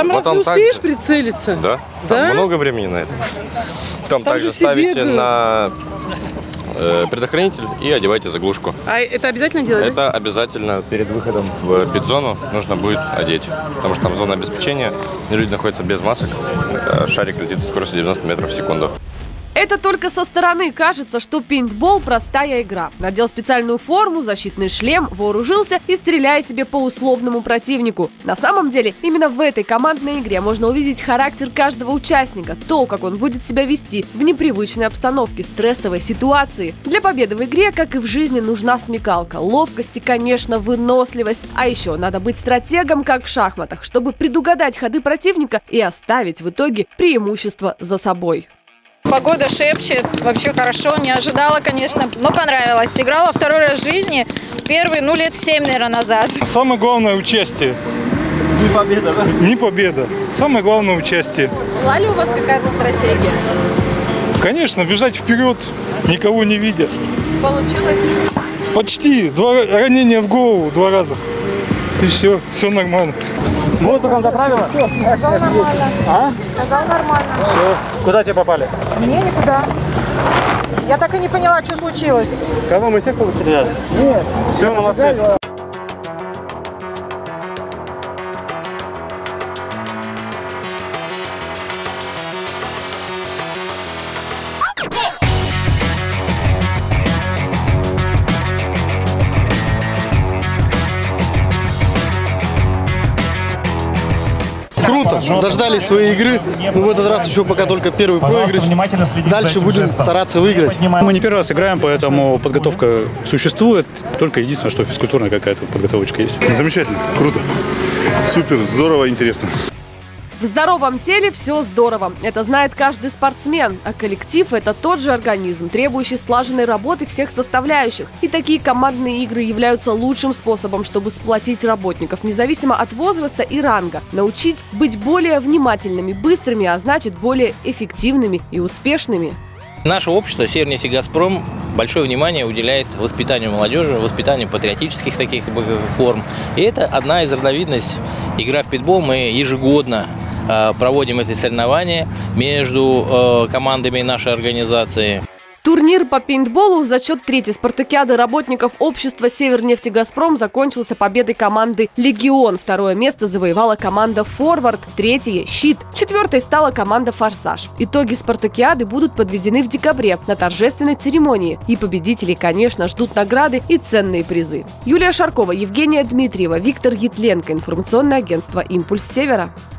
Там вот разве успеешь прицелиться? Да, да? Там много времени на это. Там также ставите на предохранитель и одевайте заглушку. А это обязательно делать? Это обязательно перед выходом в пит-зону нужно будет одеть. Потому что там зона обеспечения, люди находятся без масок. Шарик летит со скоростью 90 метров в секунду. Это только со стороны кажется, что пейнтбол – простая игра. Надел специальную форму, защитный шлем, вооружился и стреляя себе по условному противнику. На самом деле, именно в этой командной игре можно увидеть характер каждого участника, то, как он будет себя вести в непривычной обстановке, стрессовой ситуации. Для победы в игре, как и в жизни, нужна смекалка, ловкость и, конечно, выносливость. А еще надо быть стратегом, как в шахматах, чтобы предугадать ходы противника и оставить в итоге преимущество за собой. Погода шепчет, вообще хорошо, не ожидала, конечно, но понравилось. Играла второй раз в жизни, первый, лет 7, наверное, назад. Самое главное – участие. Не победа, да? Не победа. Самое главное – участие. Была ли у вас какая-то стратегия? Конечно, бежать вперед, никого не видя. Получилось? Почти. Ранения в голову 2 раза. И все нормально. Воздухом заправила? Сказал нормально. А? Сказал нормально. Все. Куда тебе попали? Мне никуда. Я так и не поняла, что случилось. Кого мы всех получили? Нет. Все, молодцы. Круто, дождались своей игры, но в этот раз еще пока только первый проигрыш. Дальше будем стараться выиграть. Мы не первый раз играем, поэтому подготовка существует, только единственное, что физкультурная какая-то подготовочка есть. Замечательно, круто, супер, здорово, интересно. В здоровом теле все здорово. Это знает каждый спортсмен. А коллектив – это тот же организм, требующий слаженной работы всех составляющих. И такие командные игры являются лучшим способом, чтобы сплотить работников, независимо от возраста и ранга. Научить быть более внимательными, быстрыми, а значит более эффективными и успешными. Наше общество «Севернефтегазпром» большое внимание уделяет воспитанию молодежи, воспитанию патриотических таких форм. И это одна из разновидностей игра в пейнтбол. Мы ежегодно проводим эти соревнования между командами нашей организации. Турнир по пейнтболу в зачет 3-й спартакиады работников общества «Севернефтегазпром» закончился победой команды «Легион». 2-е место завоевала команда «Форвард», 3-е – «Щит», 4-й стала команда «Форсаж». Итоги спартакиады будут подведены в декабре на торжественной церемонии. И победителей, конечно, ждут награды и ценные призы. Юлия Шаркова, Евгения Дмитриева, Виктор Ятленко. Информационное агентство «Импульс Севера».